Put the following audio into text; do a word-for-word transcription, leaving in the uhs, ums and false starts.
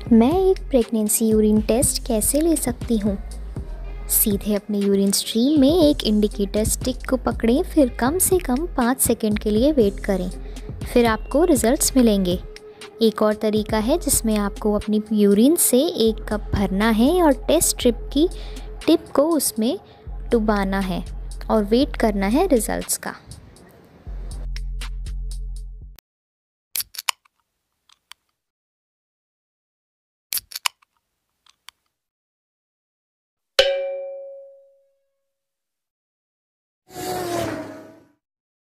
मैं एक pregnancy urine test कैसे ले सकती हूँ? सीधे अपने यूरिन स्ट्रीम में एक इंडिकेटर स्टिक को पकड़ें, फिर कम से कम पाँच सेकंड के लिए वेट करें, फिर आपको रिजल्ट्स मिलेंगे। एक और तरीका है जिसमें आपको अपनी यूरिन से एक कप भरना है और टेस्ट स्ट्रिप की टिप को उसमें डुबाना है और वेट करना है रिजल्ट्स का।